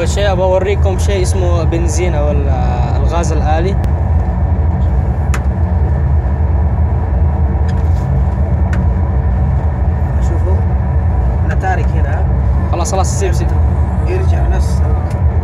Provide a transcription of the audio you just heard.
أول شيء بوريكم شيء اسمه بنزين أو الغاز الآلي. شوفوا أنا تارك هنا. خلاص سيب يرجع نفس